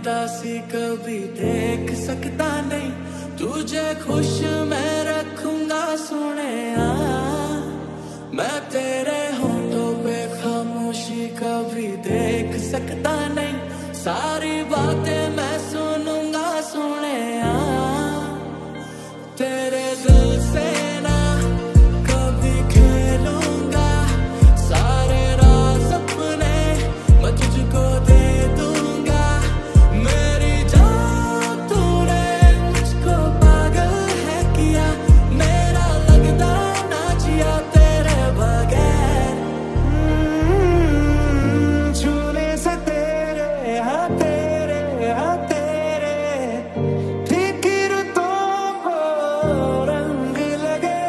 उदासी कभी देख सकता नहीं, तुझे खुश मैं रखूंगा सुने। मैं तेरे होठों पे खामोशी कभी देख सकता नहीं, सारी बातें मैं सुनूंगा सुने। तेरे दिल से ना कभी खेलूंगा, सारे राज अपने मैं तुझको दे दूंगा। मेरी जान तूने मुझको पागल है किया, मेरा लगता ना जिया तेरे बगैर। छूने से तेरे हाँ तेरे हाँ तेरे ठीक रुतों को रंग लगे,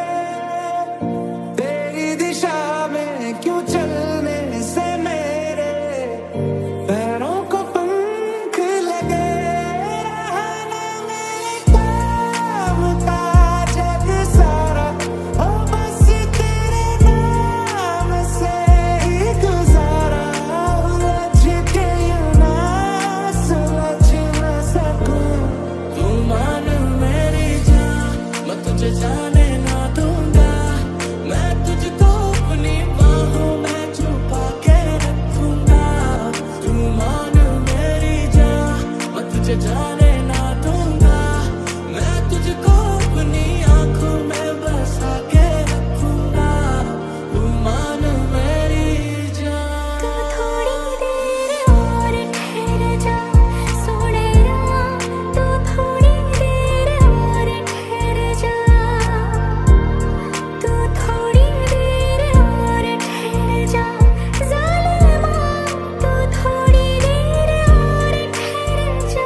तेरी दिशा में क्यों चलने से मेरे पैरों को पंख लगे। रहना मेरे काम का जग सारा हो बस तेरे नाम से ही गुजारा। उलझ के यूं ना सुलझ ना सकूं, तू मान मेरी जान मैं तुझे जाने ना दूंगा। मैं तुझको अपनी बाहों में छुपा के रखूंगा। तू मान मेरी जान मैं तुझे जाने ना दूंगा। मैं तुझको अपनी आंखों में बसा के रखूंगा। तू मान मेरी जान। तू थोड़ी देर और ठहर जा सोने राम, तू थोड़ी देर और ठहर जा, तू थोड़ी देर और ठहर जा ज़ालिमा, तू थोड़ी देर और ठहर जा।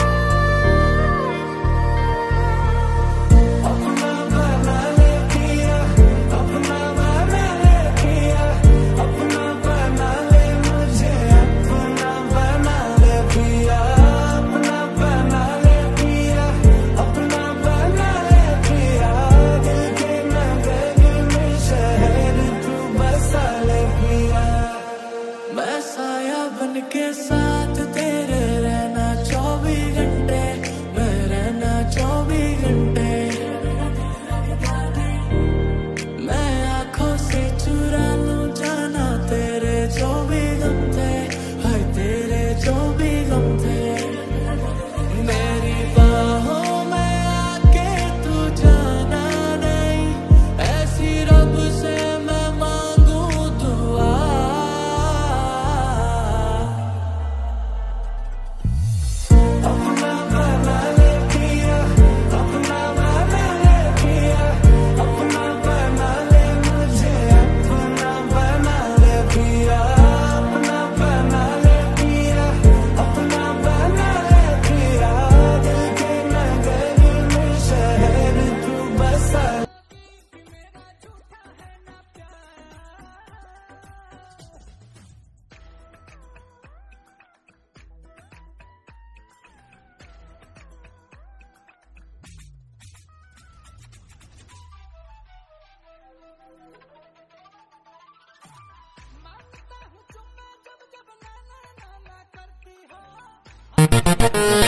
अपना बना ले पिया, अपना बना ले पिया, अपना बना ले मुझे, अपना बना ले पिया, अपना बना ले पिया, अपना बना ले पिया। दिल के नगर में शहर तू बसा ले पिया। मैं साया बन के साथ तेरे रहना 24 घंटे, मैं रहना 24 घंटे। मैं आंखों से चुरा लूं जाना तेरे जो भी गम थे, हाय तेरे जो भी गम थे। मेरी बाहों में आके तू जाना नहीं, ऐसी रब से मैं मांगू दुआ। अपना बना ले पिया, अपना बना ले पिया, अपना बना ले मुझे, अपना बना ले पिया, अपना बना ले पिया, अपना बना ले पिया। दिल के नगर में शहर तू बसा। मांगता हूँ चुम्मा जब जब ना ना ना ना करती हो।